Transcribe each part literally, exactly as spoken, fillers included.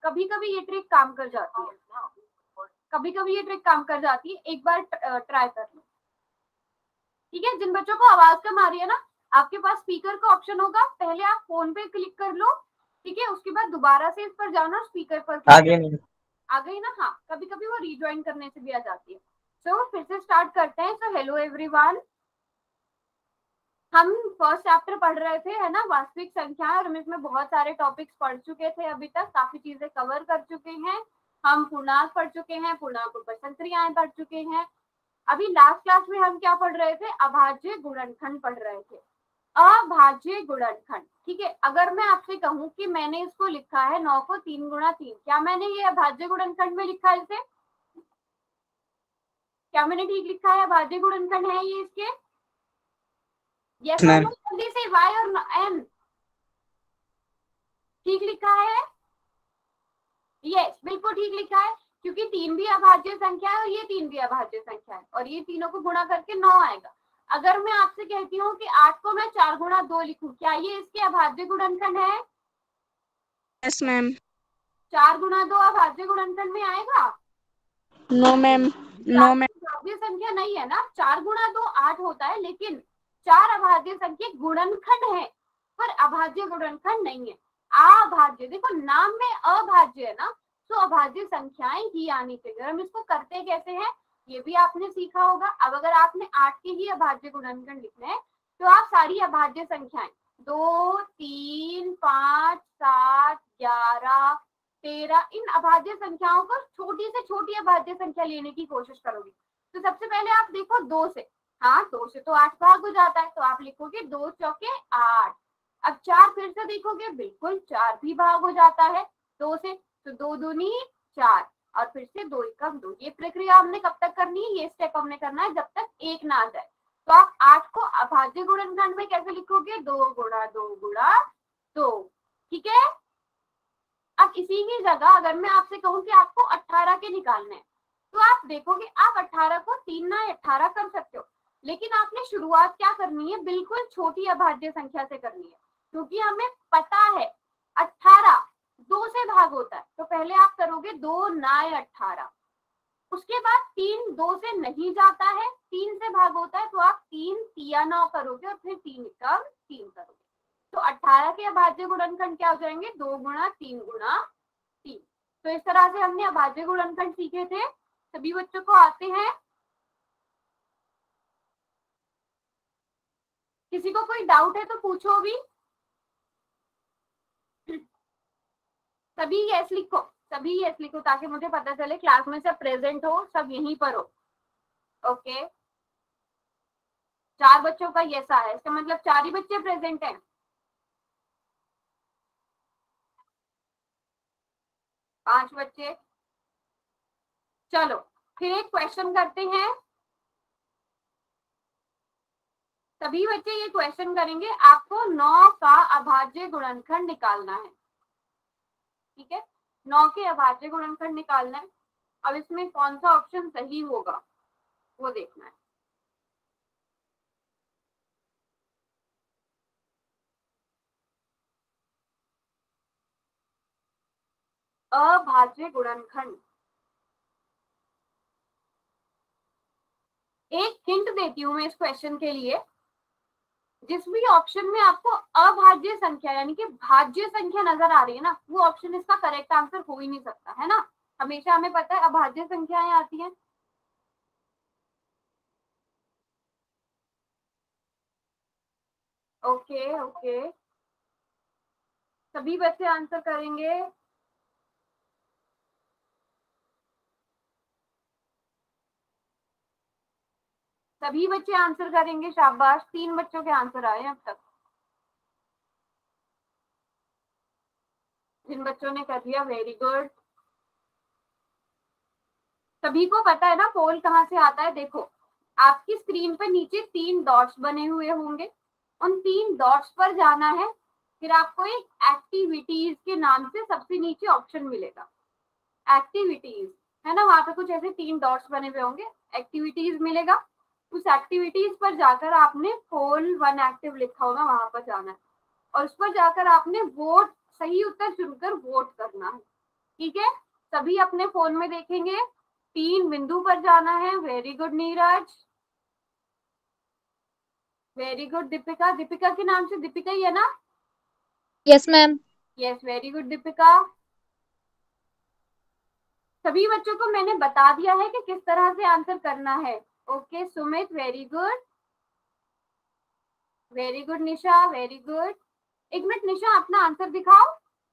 कभी कभी ये ट्रिक काम कर जाती है, कभी कभी ये ट्रिक काम कर जाती है, एक बार ट्राई कर लो, ठीक है। जिन बच्चों को आवाज कम आ रही है ना, आपके पास स्पीकर का ऑप्शन होगा, पहले आप फोन पे क्लिक कर लो, ठीक है, उसके बाद दोबारा से इस पर जाना, स्पीकर पर आ गई आ गई ना, हाँ, कभी कभी वो रिज्वाइन करने से भी आ जाती है। सो so, फिर से स्टार्ट करते हैं। सो हेलो एवरीवन, हम फर्स्ट चैप्टर पढ़ रहे थे, है ना, वास्तविक संख्या, और हम इसमें बहुत सारे टॉपिक्स पढ़ चुके थे, अभी तक काफी चीजें कवर कर चुके हैं। हम पूर्णांक पढ़ चुके हैं, पूर्णांक ऊपर संक्रियाएं पढ़ चुके हैं। अभी लास्ट क्लास में हम क्या पढ़ रहे थे, अभाज्य गुणनखंड पढ़ रहे थे, अभाज्य गुणनखंड, ठीक है। अगर मैं आपसे कहूं कि मैंने इसको लिखा है नौ को तीन गुणा तीन, क्या मैंने ये अभाज्य गुणनखंड में लिखा है इसे? क्या मैंने ठीक लिखा है? अभाज्य गुणनखंड है ये इसके? यस और नो, जल्दी से, वाई और एन, ठीक लिखा है? यस, बिल्कुल ठीक लिखा है, क्योंकि तीन भी अभाज्य संख्या है और ये तीन भी अभाज्य संख्या है, और ये तीनों को गुणा करके नौ आएगा। अगर मैं आपसे कहती हूँ कि आठ को मैं चार गुणा दो लिखूं, क्या ये इसके अभाज्य गुणनखंड है? Yes ma'am. चार गुणा दो अभाज्य गुणनखंड में आएगा? No ma'am, no ma'am. अभाज्य संख्या नहीं है ना, चार गुणा दो आठ होता है, लेकिन चार अभाज्य संख्या गुणनखंड है, पर अभाज्य गुणनखंड नहीं है। अभाज्य, देखो नाम में अभाज्य है ना, तो अभाज्य संख्याएं ही आनी चाहिए। हम इसको करते कैसे हैं ये भी आपने सीखा होगा। अब अगर आपने आठ के ही अभाज्य गुणनखंड लिखने हैं, तो आप सारी अभाज्य संख्याएं दो, तीन, पांच, सात, ग्यारह, तेरह, इन अभाज्य संख्याओं को छोटी से छोटी अभाज्य संख्या लेने की कोशिश करोगे। तो सबसे पहले आप देखो दो से, हाँ दो से तो आठ भाग हो जाता है, तो आप लिखोगे दो चौके आठ। अब चार फिर से देखोगे, बिल्कुल चार भी भाग हो जाता है दो से, तो दो दूनी चार, और फिर से दो एकम दो। ये प्रक्रिया हमने कब तक करनी है, ये स्टेप हमने करना है जब तक एक ना आ जाए। तो आप आठ को अभाज्य गुणनखंड में कैसे लिखोगे, दो गुणा दो गुणा दो, ठीक है। अब इसी की जगह अगर मैं आपसे कहूं कि आपको अठारह के निकालने हैं, तो आप देखोगे आप अठारह को तीन ना अठारह कर सकते हो, लेकिन आपने शुरुआत क्या करनी है, बिल्कुल छोटी अभाज्य संख्या से करनी है, क्योंकि हमें पता है अठारह दो से भाग होता है। तो पहले आप करोगे दो नाय अठारह, उसके बाद तीन दो से नहीं जाता है, तीन से भाग होता है, तो आप तीन तिया नौ करोगे, और फिर तीन कम तीन करोगे। तो अठारह के अभाज्य गुणनखंड क्या हो जाएंगे, दो गुणा तीन गुणा तीन। तो इस तरह से हमने अभाज्य गुणनखंड सीखे थे, सभी बच्चों को आते हैं? किसी को कोई डाउट है तो पूछो भी। सभी यस लिखो, सभी यस लिखो, ताकि मुझे पता चले क्लास में सब प्रेजेंट हो, सब यहीं पर हो। ओके, चार बच्चों का यस आया, इसका मतलब चार ही बच्चे प्रेजेंट हैं। पांच बच्चे, चलो फिर एक क्वेश्चन करते हैं। सभी बच्चे ये क्वेश्चन करेंगे, आपको नौ का अभाज्य गुणनखंड निकालना है, ठीक है, नौ के अभाज्य गुणनखंड निकालना है। अब इसमें कौन सा ऑप्शन सही होगा वो देखना है। अभाज्य गुणनखंड, एक हिंट देती हूं मैं इस क्वेश्चन के लिए, जिस भी ऑप्शन में आपको अभाज्य संख्या यानी कि भाज्य संख्या नजर आ रही है ना, वो ऑप्शन इसका करेक्ट आंसर हो ही नहीं सकता, है ना। हमेशा हमें पता है अभाज्य संख्याएं आती हैं। ओके ओके, सभी बच्चे आंसर करेंगे। सभी बच्चे आंसर करेंगे, शाबाश, तीन बच्चों के आंसर आए अब तक। जिन बच्चों ने कर दिया वेरी गुड। सभी को पता है ना पोल कहाँ से आता है, देखो आपकी स्क्रीन पर नीचे तीन डॉट्स बने हुए होंगे, उन तीन डॉट्स पर जाना है, फिर आपको एक एक्टिविटीज के नाम से सबसे नीचे ऑप्शन मिलेगा, एक्टिविटीज, है ना, वहां पे कुछ ऐसे तीन डॉट्स बने हुए होंगे, एक्टिविटीज मिलेगा। उस एक्टिविटीज पर जाकर आपने पोल वन एक्टिव लिखा होगा, वहां पर जाना है, और उस पर जाकर आपने वोट, सही उत्तर चुनकर वोट करना है। ठीक है, सभी अपने फोन में देखेंगे, तीन बिंदु पर जाना है। Very good Neeraj, very good Deepika, Deepika के नाम से दीपिका ही है ना? Yes ma'am. Yes, very good Deepika. सभी बच्चों को मैंने बता दिया है कि किस तरह से आंसर करना है। Okay Sumit, very good, very good Nisha, very good. एक मिनट निशा, अपना आंसर दिखाओ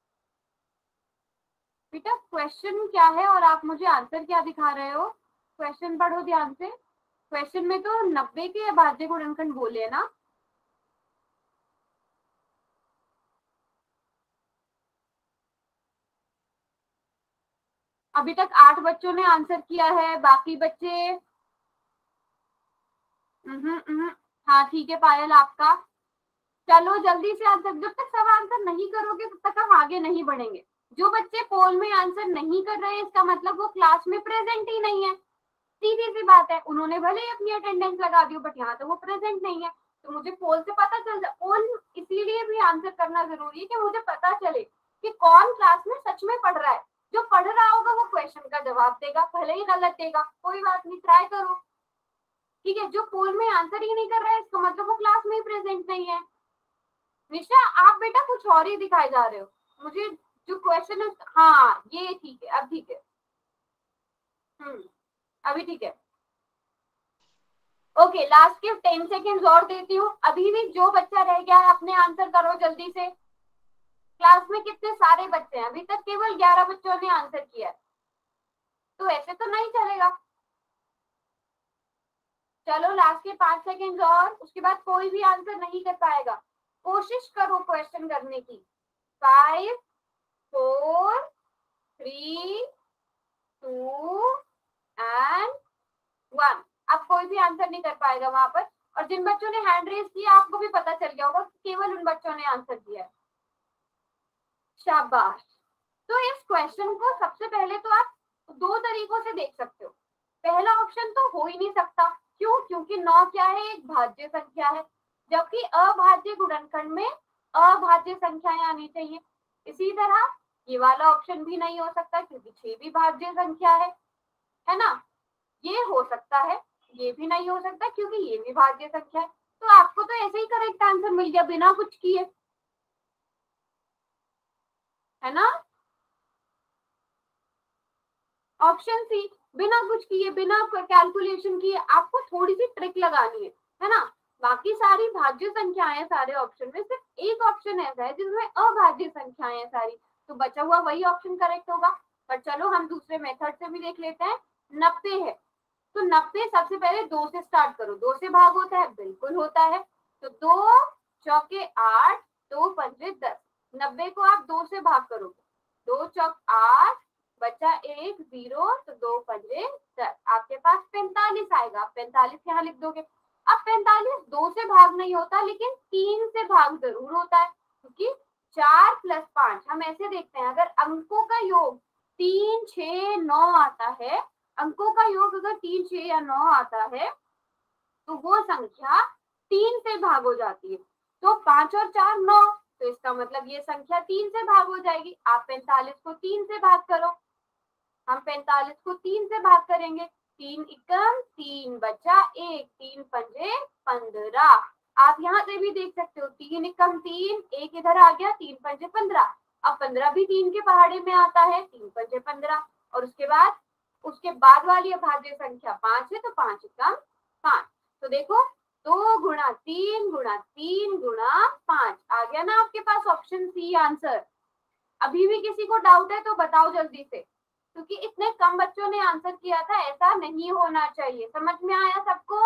बेटा। क्वेश्चन क्या है और आप मुझे आंसर क्या दिखा रहे हो? क्वेश्चन पढ़ो ध्यान से। क्वेश्चन में तो नब्बे के अभाज्य गुणनखंड बोले ना। अभी तक आठ बच्चों ने आंसर किया है, बाकी बच्चे हम्म हम्म हाँ ठीक है पायल आपका। चलो जल्दी से आंसर, जब तक सब आंसर नहीं करोगे तब तक हम आगे नहीं बढ़ेंगे। जो बच्चे पोल में आंसर नहीं कर रहे इसका मतलब वो क्लास में प्रेजेंट ही नहीं है। सीधी सी बात है, उन्होंने भले ही अपनी अटेंडेंस लगा दी बट यहाँ तो वो प्रेजेंट नहीं है। तो मुझे पोल से पता चल जाए, पोल इसीलिए भी आंसर करना जरूरी है कि मुझे पता चले कि कौन क्लास में सच में पढ़ रहा है। जो पढ़ रहा होगा वो क्वेश्चन का जवाब देगा, भले ही गलत देगा, कोई बात नहीं, ट्राई करो। ठीक है, जो पोल में आंसर ही नहीं कर रहा है इसका मतलब वो क्लास में ही प्रेजेंट नहीं है। निशा आप बेटा कुछ और ही दिखाए जा रहे हो मुझे। जो क्वेश्चन है हाँ ये ठीक है, अब ठीक है, हम्म अभी ठीक है। ओके लास्ट के टेन सेकेंड्स और देती हूँ। अभी भी जो बच्चा रह गया है अपने आंसर करो जल्दी से। क्लास में कितने सारे बच्चे हैं, अभी तक केवल ग्यारह बच्चों ने आंसर किया है, तो ऐसे तो नहीं चलेगा। चलो लास्ट के पांच सेकेंड और, उसके बाद कोई भी आंसर नहीं कर पाएगा। कोशिश करो क्वेश्चन करने की। Five four three two and one. अब कोई भी आंसर नहीं कर पाएगा वहां पर। और जिन बच्चों ने हैंड रेज किया आपको भी पता चल गया होगा कि केवल उन बच्चों ने आंसर किया है। शाबाश। तो इस क्वेश्चन को सबसे पहले तो आप दो तरीकों से देख सकते हो। पहला ऑप्शन तो हो ही नहीं सकता, क्यों? क्योंकि नौ क्या है, एक भाज्य संख्या है, जबकि अभाज्य गुणनखंड में अभाज्य संख्याएं आनी चाहिए। इसी तरह ये वाला ऑप्शन भी नहीं हो सकता क्योंकि छह भी भाज्य संख्या है, है ना। ये हो सकता है, ये भी नहीं हो सकता क्योंकि ये भी भाज्य संख्या है। तो आपको तो ऐसे ही करेक्ट आंसर मिल गया बिना कुछ किए, है ना। ऑप्शन सी, बिना कुछ किए, बिना कैलकुलेशन किए, आपको थोड़ी सी ट्रिक लगानी है, है ना। बाकी सारी भाज्य संख्याएं सारे ऑप्शन में, सिर्फ एक ऑप्शन ऐसा है जिसमें अभाज्य संख्याएं हैं सारी, तो बचा हुआ वही ऑप्शन करेक्ट होगा। पर चलो हम दूसरे मेथड से भी देख लेते हैं। नब्बे है तो नब्बे सबसे पहले दो से स्टार्ट करो। दो से भाग होता है, बिल्कुल होता है। तो दो चौके आठ, दो पंजे दस। नब्बे को आप दो से भाग करोगे, दो चौक आठ, बचा एक जीरो, तो दो पंजे दस, आपके पास पैंतालीस आएगा। पैंतालीस यहाँ लिख दोगे। अब पैंतालीस दो से भाग नहीं होता लेकिन तीन से भाग जरूर होता है, क्योंकि चार प्लस पांच, हम ऐसे देखते हैं अगर अंकों का योग तीन छह नौ आता है, अंकों का योग अगर तीन छह या नौ आता है तो वो संख्या तीन से भाग हो जाती है। तो पांच और चार नौ, तो इसका मतलब ये संख्या तीन से भाग हो जाएगी। आप पैंतालीस को तीन से भाग करो, हम पैंतालीस को तीन से भाग करेंगे। तीन इक्कम तीन, बचा एक, तीन पंजे पंद्रह। आप यहाँ से भी देख सकते हो, तीन इक्कम तीन, एक इधर आ गया, तीन पंजे पंद्रह। अब पंद्रह भी तीन के पहाड़े में आता है, तीन पंजे पंद्रह। और उसके बाद उसके बाद वाली अभाज्य संख्या पांच है, तो पांच इक्कम पांच। तो देखो दो गुणा तीन गुणा तीन गुणा पांच आ गया ना आपके पास ऑप्शन सी आंसर। अभी भी किसी को डाउट है तो बताओ जल्दी से, क्योंकि इतने कम बच्चों ने आंसर किया था, ऐसा नहीं होना चाहिए। समझ में आया सबको?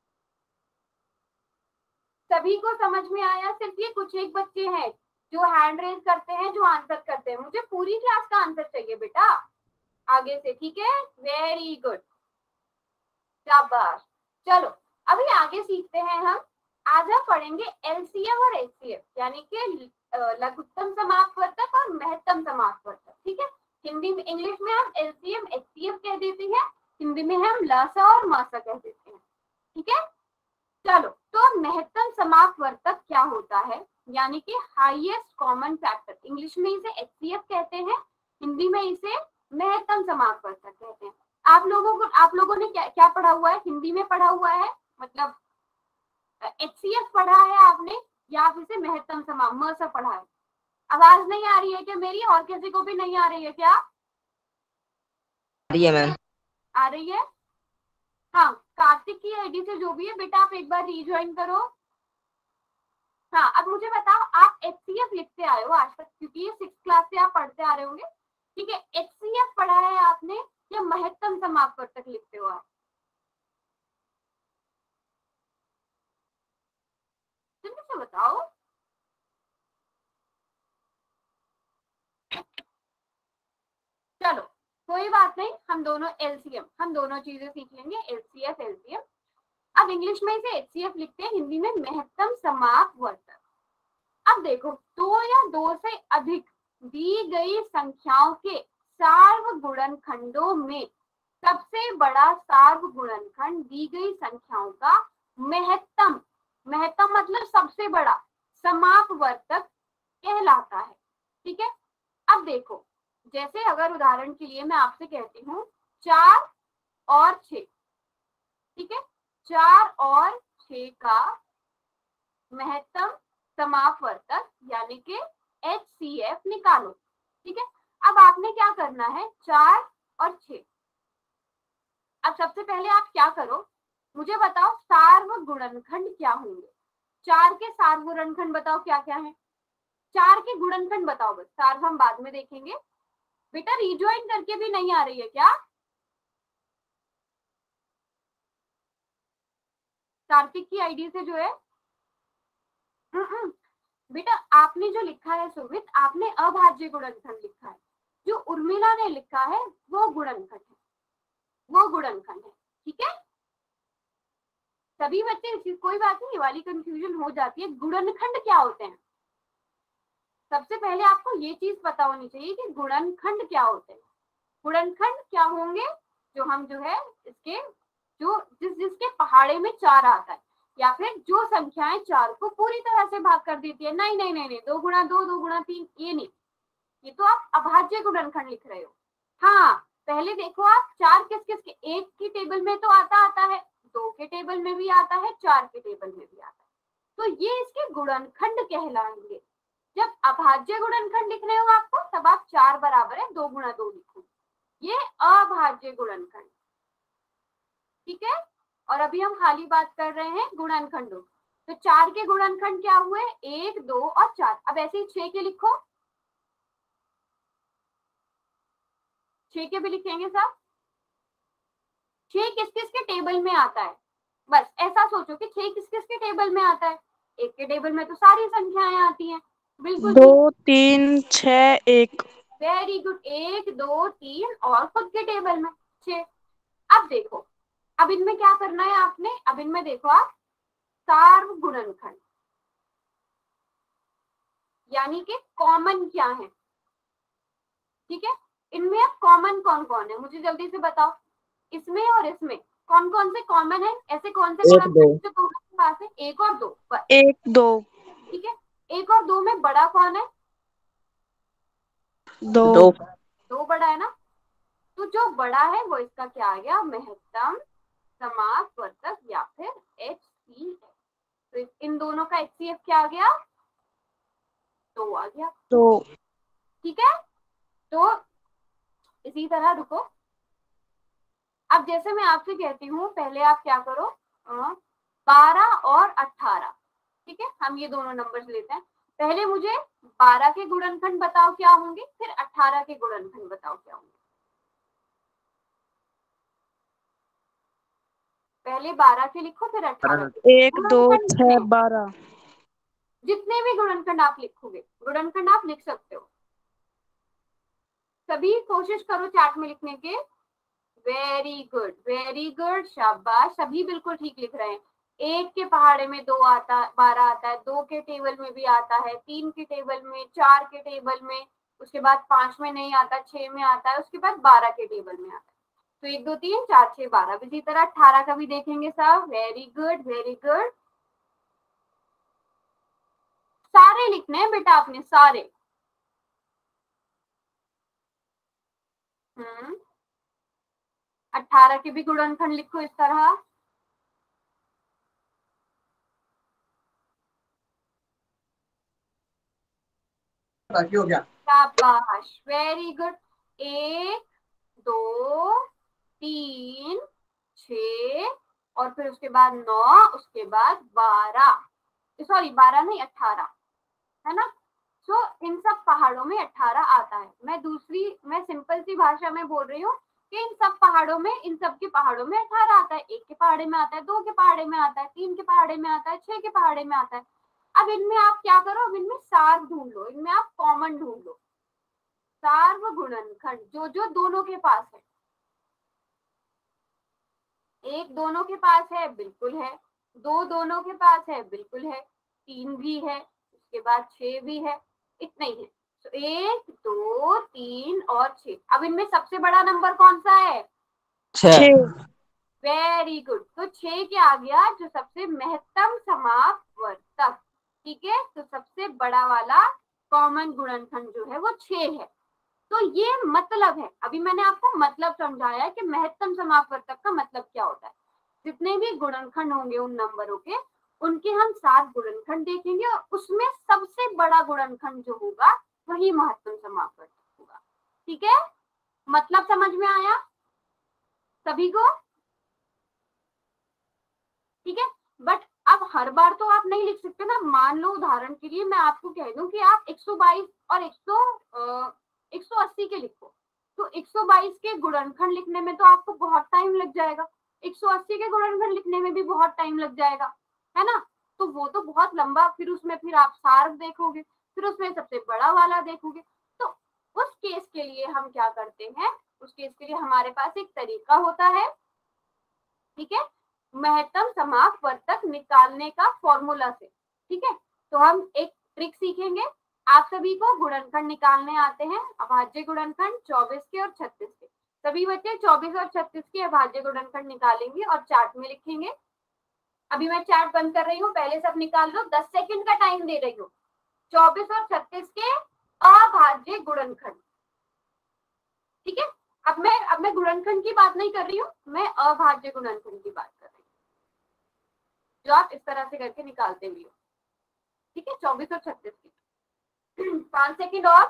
सभी को समझ में आया? सिर्फ ये कुछ एक बच्चे हैं जो हैंड रेज करते हैं, जो आंसर करते हैं। मुझे पूरी क्लास का आंसर चाहिए बेटा आगे से, ठीक है। वेरी गुड, शाबाश। चलो अभी आगे सीखते हैं हम। आज हम पढ़ेंगे एलसीएम और एचसीएफ, यानी कि लघुत्तम समापवर्तक और महत्तम समापवर्तक, ठीक है। हिंदी में, इंग्लिश में हम एलसीएम एचसीएफ कह देते हैं, हिंदी में हम लसा और मासा कह देते हैं, ठीक है। चलो तो महत्तम समापवर्तक क्या होता है, यानी कि हाईएस्ट कॉमन फैक्टर, इंग्लिश में इसे एचसीएफ कहते हैं। हिंदी में इसे महत्तम समापवर्तक कहते हैं। आप लोगों को आप लोगों ने क्या क्या पढ़ा हुआ है, हिंदी में पढ़ा हुआ है, मतलब एच सी एफ पढ़ा है आपने, या आप इसे महत्तम समा म से पढ़ा है? आवाज नहीं आ रही है क्या मेरी, और किसी को भी नहीं आ रही है क्या? आ रही है मैम। आ रही है। हाँ, कार्तिक की आईडी से जो भी है बेटा आप एक बार रीज्वाइन करो। हाँ, अब मुझे बताओ, आप एच सी एफ लिखते आए हो आज तक, क्योंकि ये सिक्स क्लास से आप पढ़ते आ रहे होंगे, ठीक है? एच सी एफ पढ़ा है आपने या महत्तम समापवर्तक लिखते हो आप? जल्दी से बताओ। चलो कोई बात नहीं, हम दोनों एल सी एम, हम दोनों चीजें सीख लेंगे, L C F L C M. अब इंग्लिश में इसे एच सी एफ लिखते हैं, हिंदी में महत्तम समापवर्तक। अब देखो, दो या दो से अधिक दी गई संख्याओं के सार्वगुणनखंडों में सबसे बड़ा सार्वगुणनखंड दी गई संख्याओं का महत्तम, महत्तम मतलब सबसे बड़ा, समापवर्तक कहलाता है, ठीक है? अब देखो, जैसे अगर उदाहरण के लिए मैं आपसे कहती हूँ चार और छह, ठीक है? चार और छह का महत्तम समापवर्तक यानी कि एच सी एफ निकालो, ठीक है? अब आपने क्या करना है, चार और छह। अब सबसे पहले आप क्या करो, मुझे बताओ सार्वगुणनखंड क्या होंगे? चार के सार्वगुणनखंड बताओ क्या क्या है? चार के गुणनखंड बताओ, बस सार्व हम बाद में देखेंगे। बेटा रिज्वाइन करके भी नहीं आ रही है क्या? कार्तिक की आईडी से जो है, बेटा आपने जो लिखा है सुमित, आपने अभाज्य गुणनखंड लिखा है, जो उर्मिला ने लिखा है वो गुणनखंड है, वो गुणनखंड है, ठीक है? सभी बच्चे, कोई बात नहीं, ये वाली कंफ्यूजन हो जाती है। गुणनखंड क्या होते हैं? सबसे पहले आपको ये चीज पता होनी चाहिए कि गुणनखंड क्या होते हैं। गुणनखंड क्या होंगे? जो हम जो है इसके जो जिस जिसके पहाड़े में चार आता है, या फिर जो संख्याएं चार को पूरी तरह से भाग कर देती है। नहीं नहीं नहीं नहीं, दो गुणा दो, दो गुणा तीन, ये नहीं, ये तो आप अभाज्य गुणनखंड लिख रहे हो। हाँ, पहले देखो आप, चार किस किस के, एक की टेबल में तो आता आता है, दो के टेबल में भी आता है, चार के टेबल में भी आता है, तो ये इसके गुणनखंड कहलाएंगे। जब अभाज्य गुणनखंड लिख रहे हो आपको, तब आप चार बराबर है दो गुणा दो लिखो, ये अभाज्य गुणनखंड, ठीक है? और अभी हम खाली बात कर रहे हैं गुणनखंडों। तो चार के गुणनखंड क्या हुए, एक, दो और चार। अब ऐसे ही छह के लिखो, छह के भी लिखेंगे साहब। छह किस किस के टेबल में आता है, बस ऐसा सोचो कि छह किस किस के टेबल में आता है। एक के टेबल में तो सारी संख्याएं आती हैं, बिल्कुल। दो तीन छह एक। वेरी गुड, एक दो तीन और खुद के टेबल में छह। अब देखो, अब इनमें क्या करना है आपने, अब इनमें देखो आप सार्वगुणनखंड, यानी कि कॉमन क्या है, ठीक है? इनमें अब कॉमन कौन कौन है, मुझे जल्दी से बताओ। इसमें और इसमें कौन कौन से कॉमन है? ऐसे कौन से गुणनखंड जो दोनों के पास है? एक और दो, बस। एक दो। ठीक है, एक और दो में बड़ा कौन है? दो दो, दो बड़ा है ना, तो जो बड़ा है वो इसका क्या आ गया, महत्तम समापवर्तक या फिर एच सी एफ। तो इन दोनों का एच सी एफ क्या आ गया, दो आ गया, दो। ठीक है? तो इसी तरह रुको, अब जैसे मैं आपसे कहती हूँ, पहले आप क्या करो, बारह और अठारह, ठीक है? हम ये दोनों नंबर्स लेते हैं। पहले मुझे बारह के गुणनखंड बताओ क्या होंगे, फिर अठारह के गुणनखंड बताओ क्या होंगे। पहले बारह के लिखो, फिर अठारह के। एक दो छह बारह। जितने भी गुणनखंड आप लिखोगे, गुणनखंड आप लिख सकते हो, सभी कोशिश करो चार्ट में लिखने के। वेरी गुड, वेरी गुड, शाबाश, सभी बिल्कुल ठीक लिख रहे हैं। एक के पहाड़े में दो आता, बारह आता है, दो के टेबल में भी आता है, तीन के टेबल में, चार के टेबल में, उसके बाद पांच में नहीं आता, छह में आता है, उसके बाद बारह के टेबल में आता है। तो एक दो तीन चार छह बारह। इसी तरह अठारह का भी देखेंगे साहब। वेरी गुड, वेरी गुड, सारे लिखने हैं बेटा आपने, सारे। हम्म अठारह के भी गुणनखंड लिखो इस तरह। बाकी हो गया। शाबाश, वेरी गुड। एक, दो, तीन, छ और फिर उसके बाद नौ, उसके बाद बारह, सॉरी बारह नहीं अठारह, है ना। सो so, इन सब पहाड़ों में अठारह आता है। मैं दूसरी मैं सिंपल सी भाषा में बोल रही हूँ कि इन सब पहाड़ों में इन सब के पहाड़ों में अठारह आता है। एक के पहाड़े में आता है, दो के पहाड़े में आता है, तीन के पहाड़े में आता है, छह के पहाड़े में आता है। अब इनमें आप क्या करो, अब इनमें सार ढूंढ लो, इनमें आप कॉमन ढूंढ लो, सार्वगुणनखंड जो जो दोनों के पास है। एक दोनों के पास है, बिल्कुल है। दो दोनों के पास है, बिल्कुल है। तीन भी है, उसके बाद छह भी है, इतना ही है। तो एक, दो, तीन और छह। अब इनमें सबसे बड़ा नंबर कौन सा है? छह। Very good. तो छह क्या आ गया? जो सबसे महत्तम समापवर्तक, ठीक है। तो सबसे बड़ा वाला कॉमन गुणनखंड जो है वो छह है। तो ये मतलब है, अभी मैंने आपको मतलब समझाया कि महत्तम समापवर्तक का मतलब क्या होता है। जितने भी गुणनखंड होंगे उन नंबरों के, उनके हम सात गुणनखंड देखेंगे और उसमें सबसे बड़ा गुणनखंड जो होगा वही महत्तम समापवर्तक होगा। ठीक है, मतलब समझ में आया सभी को? ठीक है। बट अब हर बार तो आप नहीं लिख सकते ना। मान लो उदाहरण के लिए मैं आपको कह दूं कि आप एक सौ बाईस और एक सौ अस्सी के लिखो, तो एक सौ बाईस के गुणनखंड लिखने में तो आपको बहुत टाइम लग जाएगा, एक सौ अस्सी के गुणनखंड लिखने में भी बहुत टाइम लग जाएगा, है ना। तो वो तो बहुत लंबा, फिर उसमें फिर आप सार देखोगे, फिर उसमें सबसे बड़ा वाला देखोगे। तो उस केस के लिए हम क्या करते हैं, उस केस के लिए हमारे पास एक तरीका होता है, ठीक है, महत्तम समापवर्तक निकालने का फॉर्मूला से। ठीक है, तो हम एक ट्रिक सीखेंगे। आप सभी को गुणनखंड निकालने आते हैं, अभाज्य गुणनखंड चौबीस के और छत्तीस के। सभी बच्चे चौबीस और छत्तीस के अभाज्य गुणनखंड निकालेंगे और चार्ट में लिखेंगे। अभी मैं चार्ट बंद कर रही हूँ, पहले सब निकाल लो, दस सेकंड का टाइम दे रही हूँ। चौबीस और छत्तीस के अभाज्य गुणनखंड, ठीक है। अब मैं अब मैं गुणनखंड की बात नहीं कर रही हूँ, मैं अभाज्य गुणनखंड की बात कर रही हूँ, जो आप इस तरह से करके निकालते भी हो। ठीक है, चौबीस और छत्तीस की। पांच सेकंड और,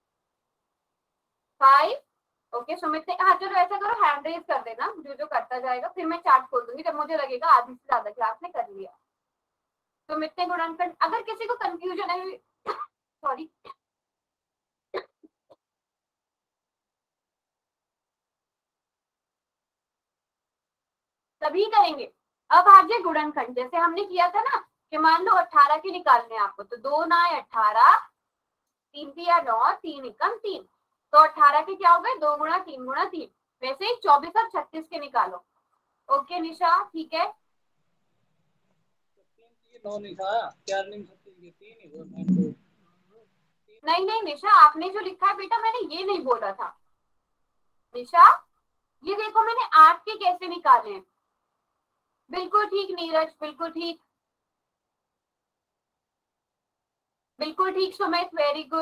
फाइव। ओके सुमित, हाँ चलो ऐसा करो, हैंड रेज कर देना जो जो करता जाएगा, फिर मैं चार्ट खोल दूंगी जब मुझे लगेगा आधी से ज्यादा क्लास ने कर लिया। सुमित ने गुणनखंड, अगर किसी को कंफ्यूजन है, सॉरी सभी करेंगे अभाज्य गुणनखंड। जैसे हमने किया था ना कि मान लो अठारह के निकालने आपको, तो दो ना अठारह, तीन तिया नौ, तीन एकम तीन, तो अठारह के क्या हो गए? दो गुणा तीन गुणा तीन। वैसे ही चौबीस और छत्तीस के निकालो। ओके निशा, ठीक है। नहीं नहीं निशा, आपने जो लिखा है बेटा, मैंने ये नहीं बोला था। निशा ये देखो, मैंने आठ के कैसे निकाले हैं। बिल्कुल ठीक नीरज, बिल्कुल ठीक, बिल्कुल ठीक सुमित, वेरी गुड।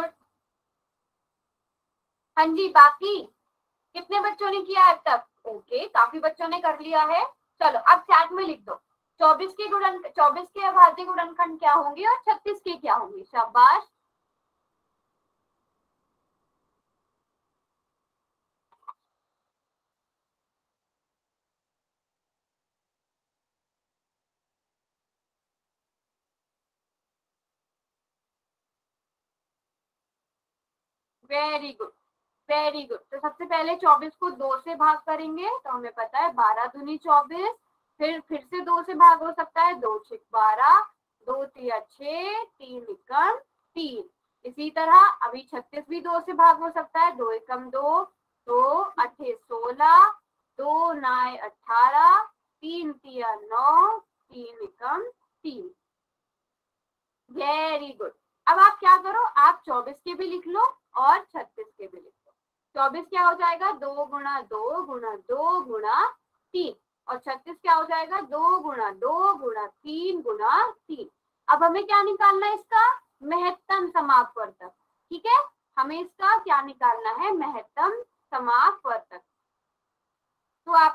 हाँ जी, बाकी कितने बच्चों ने किया अब तक? ओके, काफी बच्चों ने कर लिया है। चलो अब चैट में लिख दो, चौबीस के गुणन चौबीस के अभाज्य गुणनखंड क्या होंगे और छत्तीस के क्या होंगे। शाबाश। Very good, very good. तो सबसे पहले चौबीस को दो से भाग करेंगे, तो हमें पता है बारह दूनी चौबीस, फिर फिर से दो से भाग हो सकता है, दो छिक बारह, दो तिया छह, तीन एकम तीन। इसी तरह अभी छत्तीस भी दो से भाग हो सकता है, दो एकम दो, दो अठे सोलह, दो नाय अठारह, तीन तिया नौ, तीन एकम तीन। Very good. अब आप क्या करो, आप चौबीस के भी लिख लो और छत्तीस के भी लिख लो। चौबीस क्या हो जाएगा? दो गुणा दो गुणा दो गुणा तीन, और छत्तीस क्या हो जाएगा? दो गुणा दो गुणा तीन गुणा तीन। अब हमें क्या निकालना है? इसका महत्तम समापवर्तक। ठीक है, हमें इसका क्या निकालना है? महत्तम समापवर्तक।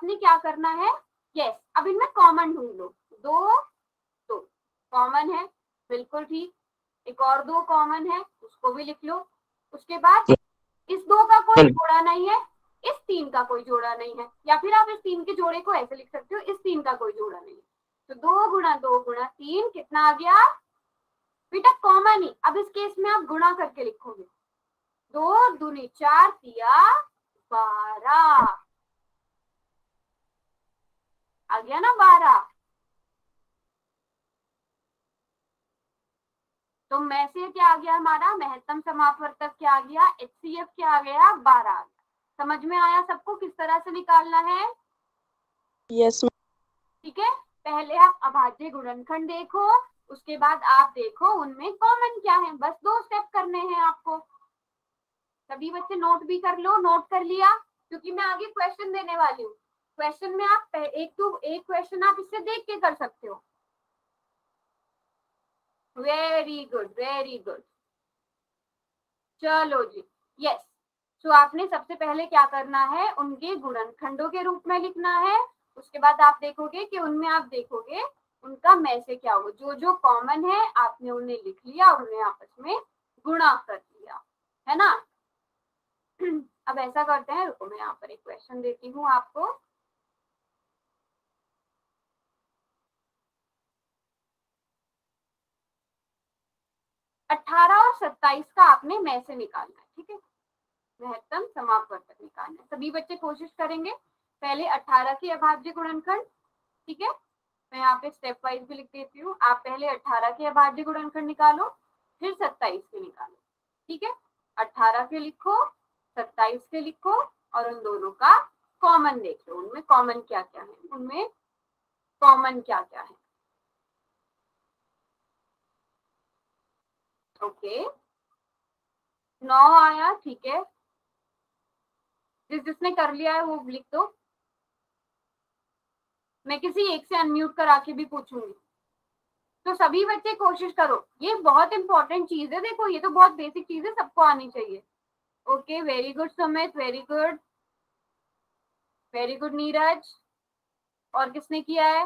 आपने क्या करना है, यस, अब इनमें कॉमन ढूंढ लो। दो दो कॉमन है, बिल्कुल ठीक। एक और दो कॉमन है, उसको भी लिख लो। उसके बाद इस दो का कोई जोड़ा नहीं है, इस तीन का कोई जोड़ा नहीं है, या फिर आप इस तीन के जोड़े को ऐसे लिख सकते हो, इस तीन का कोई जोड़ा नहीं है। तो दो गुणा दो गुणा तीन कितना आ गया बेटा, कॉमन ही। अब इस केस में आप गुणा करके लिखोगे, दो दूनी चार तिया बारह, आ गया ना बारह। तो में से क्या आ गया हमारा, महत्तम समापवर्तक क्या आ गया, एच सी एफ क्या आ गया, बारह आ गया। समझ में आया सबको किस तरह से निकालना है? यस ठीक है, पहले आप अभाज्य गुणनखंड देखो, उसके बाद आप देखो उनमें कॉमन क्या है। बस दो स्टेप करने हैं आपको। सभी बच्चे नोट भी कर लो, नोट कर लिया, क्योंकि मैं आगे क्वेश्चन देने वाली हूँ। क्वेश्चन में आप एक टू एक क्वेश्चन आप इससे देख के कर सकते हो। वेरी गुड वेरी गुड, चलो जी, यस। तो आपने सबसे पहले क्या करना है, उनके गुणनखंडों के रूप में लिखना है। उसके बाद आप देखोगे कि उनमें आप देखोगे उनका में से क्या होगा, जो जो कॉमन है आपने उन्हें लिख लिया और उन्हें आपस में गुणा कर लिया, है ना। अब ऐसा करते हैं, रुको मैं यहाँ पर एक क्वेश्चन देती हूँ आपको। अठारह और सत्ताईस का आपने में से निकालना है, ठीक है, महत्तम समापवर्तक निकालना है। सभी बच्चे कोशिश करेंगे। पहले अठारह के अभाज्य गुणनखंड, ठीक है, मैं यहाँ पे स्टेप वाइज भी लिख देती हूँ। आप पहले अठारह के अभाज्य गुणनखंड निकालो, फिर सत्ताईस के निकालो, ठीक है। अठारह के लिखो, सत्ताईस के लिखो, और उन दोनों का कॉमन देख लो, उनमें कॉमन क्या क्या है, उनमें कॉमन क्या क्या है। ओके, नौ आया, ठीक है। जिस जिसने कर लिया है वो लिख दो। मैं किसी एक से अनम्यूट करा के भी पूछूंगी। तो सभी बच्चे कोशिश करो, ये बहुत इंपॉर्टेंट चीज है। देखो ये तो बहुत बेसिक चीज है, सबको आनी चाहिए। Okay, very good Sumit, very good very good Neeraj. और किसने किया है?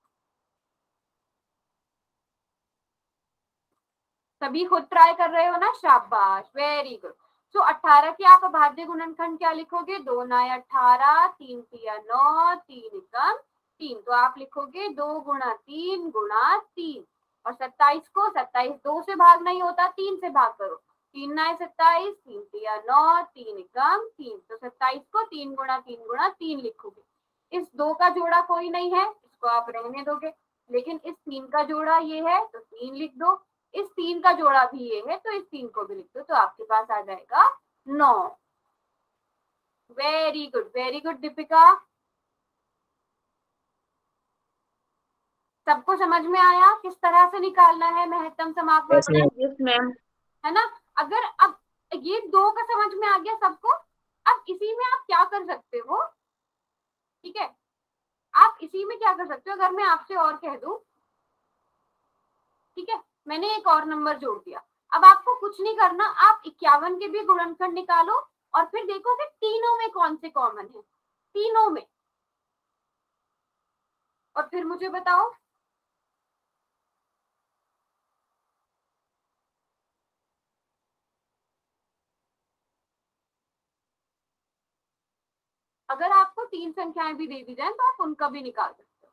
सभी खुद ट्राई कर रहे हो ना, शाबाश, वेरी गुड। तो अठारह के आप अभाज्य गुणनखंड क्या लिखोगे, दो नए अठारह, तीन तिया नौ, तीन एकम तीन। तो आप लिखोगे दो गुणा तीन गुणा तीन। और सत्ताईस को, सत्ताईस दो से भाग नहीं होता, तीन से भाग करो। तीन नए सत्ताईस, तीन तिया नौ, तीन एकम तीन। तो सत्ताईस को तीन गुणा तीन गुणा तीन लिखोगे। इस दो का जोड़ा कोई नहीं है, इसको आप रहने दोगे, लेकिन इस तीन का जोड़ा ये है तो तीन लिख दो। इस तीन का जोड़ा भी ये है तो इस तीन को भी लिख दो, तो आपके पास आ जाएगा नौ। Very good very good Deepika, सबको समझ में आया किस तरह से निकालना है महत्तम समापवर्तक? Yes ma'am. है ना। अगर अब ये दो का समझ में आ गया सबको, अब इसी में आप क्या कर सकते हो, ठीक है, आप इसी में क्या कर सकते हो, अगर मैं आपसे और कह दूं, ठीक है, मैंने एक और नंबर जोड़ दिया। अब आपको कुछ नहीं करना, आप इक्यावन के भी गुणनखंड निकालो और फिर देखो कि तीनों में कौन से कॉमन है, तीनों में, और फिर मुझे बताओ। अगर आपको तीन संख्याएं भी दे दी जाए तो आप उनका भी निकाल सकते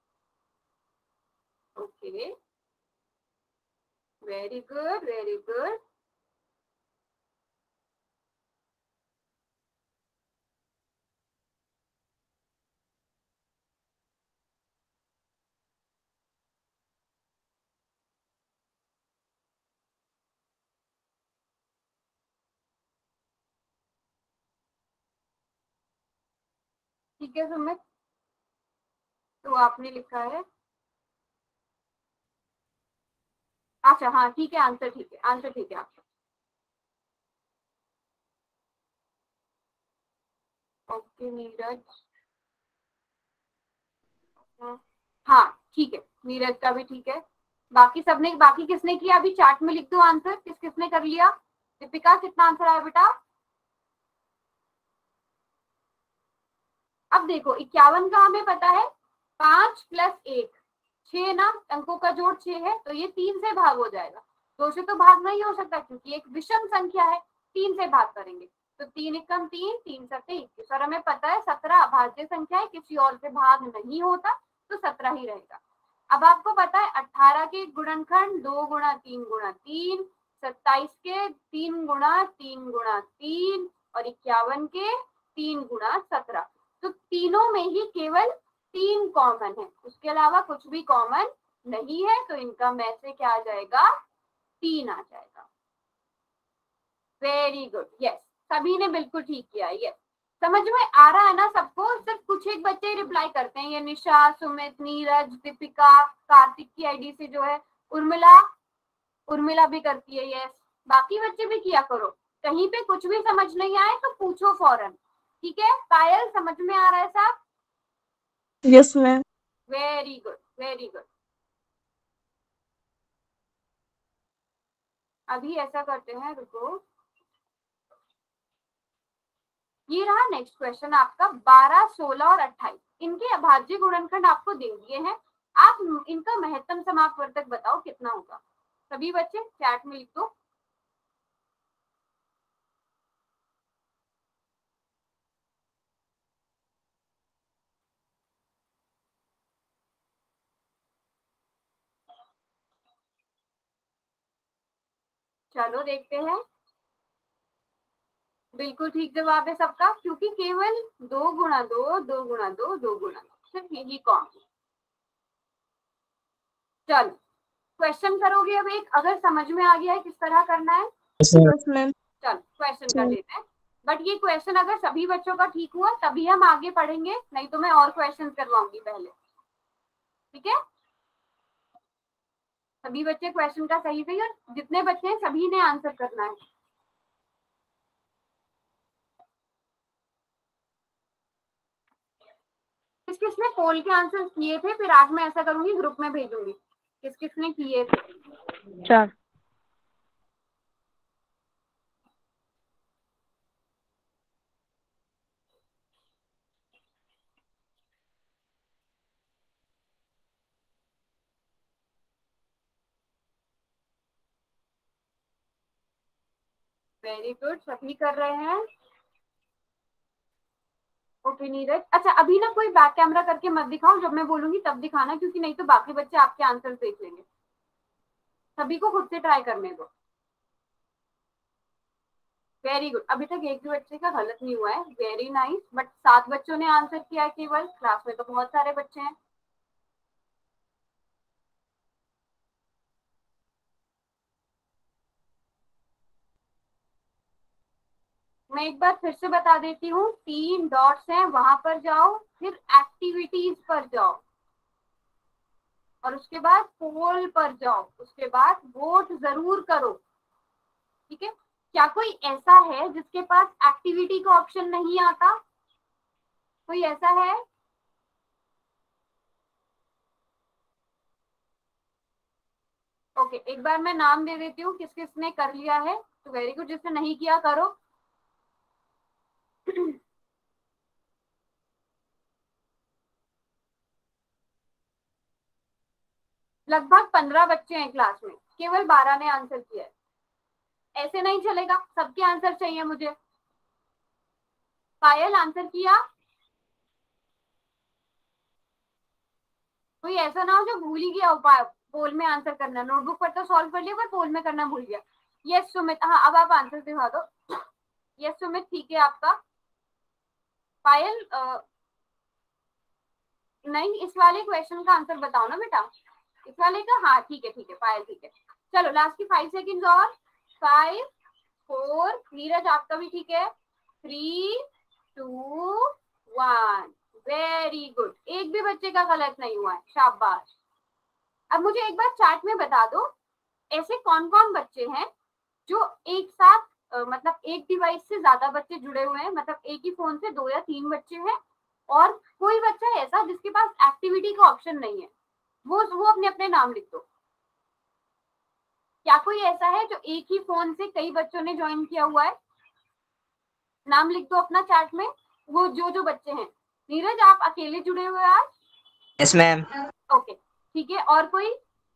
हो। Okay, very good very good. ठीक है सुमित, तो आपने लिखा है, अच्छा हाँ ठीक है, आंसर ठीक है, आंसर ठीक है आपका। ओके नीरज, हाँ ठीक है, नीरज का भी ठीक है। बाकी सबने, बाकी किसने किया अभी चार्ट में लिख दो आंसर, किस किसने कर लिया। दीपिका कितना आंसर आया बेटा? अब अब देखो इक्यावन का हमें पता है पांच प्लस एक छह ना, अंकों का जोड़ छह है, तो ये तीन से भाग हो जाएगा। दो से तो भाग नहीं हो सकता क्योंकि एक विषम संख्या है, तीन से भाग करेंगे तो तीन एकम तीन, तीन सत्ते इक्कीस, और हमें पता है सत्रह अभाज्य संख्या है, किसी और से भाग नहीं होता तो सत्रह ही रहेगा। अब आपको पता है अठारह के गुणनखंड दो गुणा तीन गुणा तीन, सत्ताईस के तीन गुणा तीन गुणा तीन और इक्यावन के तीन गुणा सत्रह, तो तीनों में ही केवल तीन कॉमन है, उसके अलावा कुछ भी कॉमन नहीं है, तो इनका में से क्या आ जाएगा, तीन आ जाएगा। वेरी गुड, यस, सभी ने बिल्कुल ठीक किया। यस, समझ में आ रहा है ना सबको? सिर्फ कुछ एक बच्चे रिप्लाई करते हैं, ये निशा, सुमित, नीरज, दीपिका, कार्तिक की आईडी से जो है उर्मिला, उर्मिला भी करती है। यस, बाकी बच्चे भी किया करो। कहीं पे कुछ भी समझ नहीं आए तो पूछो फौरन, ठीक है? पायल समझ में आ रहा है सब? Yes ma'am. Very good, very good. अभी ऐसा करते हैं, रुको, ये रहा नेक्स्ट क्वेश्चन आपका बारह, सोलह और अट्ठाईस। इनके अभाज्य गुणनखंड आपको दे दिए हैं, आप इनका महत्तम समापवर्तक बताओ कितना होगा। सभी बच्चे चैट में लिख दो। चलो देखते हैं, बिल्कुल ठीक जवाब है सबका, क्योंकि केवल दो गुणा दो, दो गुणा दो, दो गुणा दो, सिर्फ यही कॉमन। चलो क्वेश्चन करोगे अब एक, अगर समझ में आ गया है किस तरह करना है। Yes ma'am. चलो क्वेश्चन कर लेते हैं, बट ये क्वेश्चन अगर सभी बच्चों का ठीक हुआ तभी हम आगे पढ़ेंगे, नहीं तो मैं और क्वेश्चन करवाऊंगी पहले, ठीक है? सभी बच्चे क्वेश्चन का सही सही, और जितने बच्चे हैं सभी ने आंसर करना है। किस किसने पोल के आंसर किए थे? फिर आज मैं ऐसा करूंगी ग्रुप में भेजूंगी किस किसने किए थे। चार। वेरी गुड, सभी कर रहे हैं। ओके नीरज, अच्छा अभी ना कोई बैक कैमरा करके मत दिखाओ, जब मैं बोलूंगी तब दिखाना, क्योंकि नहीं तो बाकी बच्चे आपके आंसर देख लेंगे। सभी को खुद से ट्राई करने दो। वेरी गुड, अभी तक एक भी बच्चे का गलत नहीं हुआ है, वेरी नाइस। बट सात बच्चों ने आंसर किया है केवल, क्लास में तो बहुत सारे बच्चे हैं। मैं एक बार फिर से बता देती हूँ, तीन डॉट्स हैं, वहां पर जाओ, फिर एक्टिविटीज पर जाओ, और उसके बाद पोल पर जाओ, उसके बाद वोट जरूर करो, ठीक है? क्या कोई ऐसा है जिसके पास एक्टिविटी का ऑप्शन नहीं आता? कोई ऐसा है? ओके, एक बार मैं नाम दे देती हूँ किस किसने कर लिया है, तो वेरी गुड, जिसने नहीं किया करो। लगभग पंद्रह बच्चे हैं क्लास में, केवल बारह ने आंसर किया है। ऐसे नहीं चलेगा, सबके आंसर चाहिए मुझे। पायल आंसर किया? कोई ऐसा ना हो जो भूल ही गया हो पोल में आंसर करना, नोटबुक पर तो सॉल्व कर लिया पर पोल में करना भूल गया। यस सुमित, हाँ अब आप आंसर दिखा दो। यस सुमित ठीक है आपका। पायल आ, नहीं, इस वाले क्वेश्चन का आंसर बताओ ना बेटा, इस वाले का। हाँ ठीक है ठीक है पायल, ठीक है। चलो लास्ट की फाइव सेकेंड और, फाइव, फोर, नीरज आपका भी ठीक है, three, two, one. Very good, एक भी बच्चे का गलत नहीं हुआ है, शाबाश। अब मुझे एक बार चार्ट में बता दो, ऐसे कौन कौन बच्चे हैं जो एक साथ आ, मतलब एक डिवाइस से ज्यादा बच्चे जुड़े हुए हैं, मतलब एक ही फोन से दो या तीन बच्चे हैं, और कोई बच्चा ऐसा जिसके पास एक्टिविटी का ऑप्शन नहीं है, वो वो अपने अपने नाम लिख दो। क्या कोई ऐसा है जो एक ही फोन से कई बच्चों ने ज्वाइन किया हुआ है? नाम लिख दो अपना चार्ट में, वो जो जो बच्चे हैं। नीरज आप अकेले जुड़े हुए आज? Yes ma'am. ओके ठीक है, और कोई?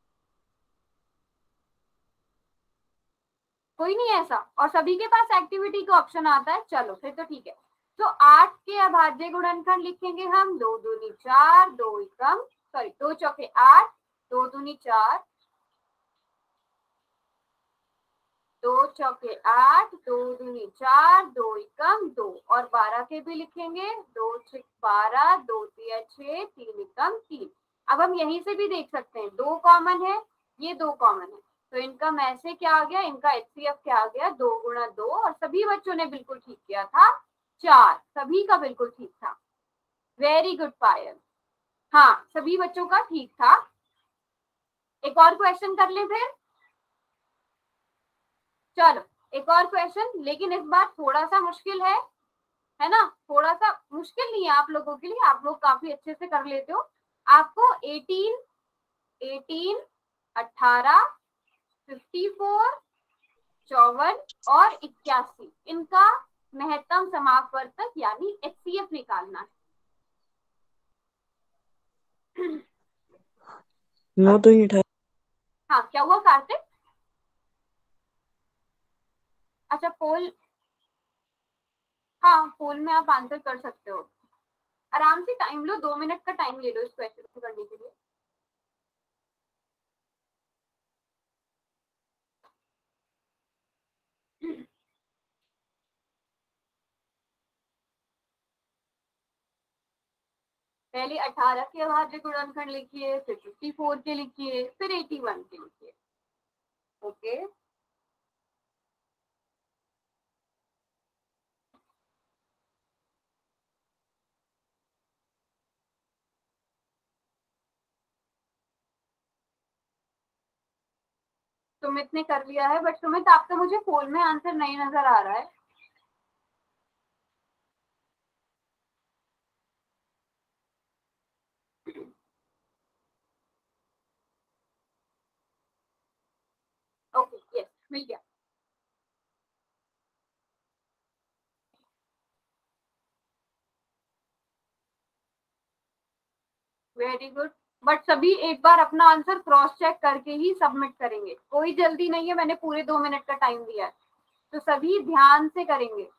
कोई नहीं ऐसा? और सभी के पास एक्टिविटी का ऑप्शन आता है? चलो फिर तो ठीक है। तो आठ के अभाज्य गुणनखंड लिखेंगे हम। दो दूनी चार, दो एकम सॉरी दो चौके आठ, दो दूनी चार, दो चौके आठ, दो दूनी चार, दो एकम दो, और बारह के भी लिखेंगे। दो छक बारह, दो तिया छह, तीन एकम तीन। अब हम यहीं से भी देख सकते हैं, दो कॉमन है, ये दो कॉमन है, तो इनका में से क्या आ गया, इनका एचसीएफ क्या आ गया, दो गुणा दो। और सभी बच्चों ने बिल्कुल ठीक किया था, चार, सभी का बिल्कुल ठीक था। Very good Payal. हाँ सभी बच्चों का ठीक था। एक और क्वेश्चन कर ले फिर। चलो एक और क्वेश्चन, लेकिन इस बार थोड़ा सा मुश्किल है है ना? थोड़ा सा मुश्किल नहीं है आप लोगों के लिए, आप लोग काफी अच्छे से कर लेते हो। आपको एटीन, एटीन, अठारह, फिफ्टी फोर, चौवन और इक्यासी, इनका महत्तम समापवर्तक यानी एचसीएफ निकालना है। नौ तो ही उठा। हाँ क्या हुआ कार्तिक? अच्छा पोल, हाँ पोल में आप आंसर कर सकते हो। आराम से टाइम लो, दो मिनट का टाइम ले लो इस क्वेश्चन को करने के लिए। पहले अठारह के अभाज्य गुणनखंड लिखिए, फिर फिफ्टी फोर के लिखिए, फिर एटी वन के लिखिए। ओके सुमित ने कर लिया है, बट सुमित आपका मुझे पोल में आंसर नहीं नजर आ रहा है। ओके यस मिल गया। वेरी गुड, बट सभी एक बार अपना आंसर क्रॉस चेक करके ही सबमिट करेंगे, कोई जल्दी नहीं है, मैंने पूरे दो मिनट का टाइम दिया है, तो सभी ध्यान से करेंगे।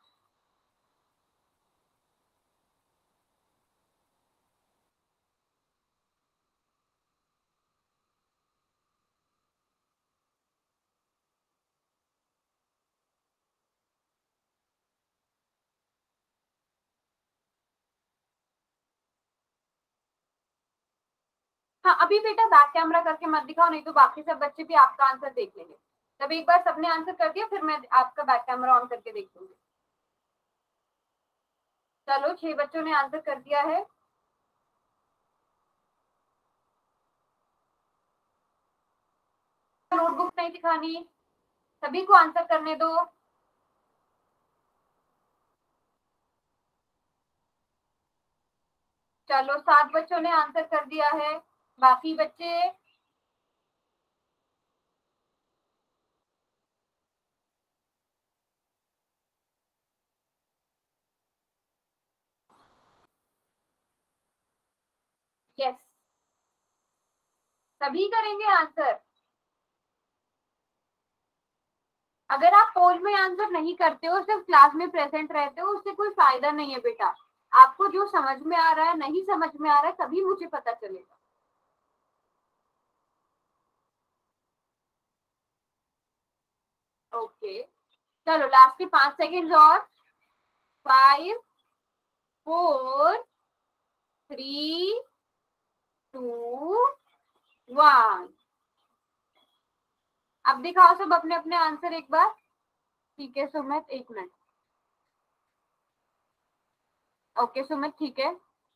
हाँ अभी बेटा बैक कैमरा करके मत दिखाओ, नहीं तो बाकी सब बच्चे भी आपका आंसर देख लेंगे। तब एक बार सबने आंसर कर दिया, फिर मैं आपका बैक कैमरा ऑन करके देख लूंगी। चलो छह बच्चों ने आंसर कर दिया है। नोटबुक नहीं दिखानी, सभी को आंसर करने दो। चलो सात बच्चों ने आंसर कर दिया है, बाकी बच्चे यस सभी करेंगे आंसर। अगर आप पोल में आंसर नहीं करते हो, सिर्फ क्लास में प्रेजेंट रहते हो, उससे कोई फायदा नहीं है बेटा। आपको जो समझ में आ रहा है, नहीं समझ में आ रहा है, तभी मुझे पता चलेगा। ओके चलो लास्ट के पांच सेकेंड और। Five, four, three, two, one. अब दिखाओ सब अपने अपने आंसर एक बार। ठीक है सुमित, एक मिनट। ओके सुमित ठीक है,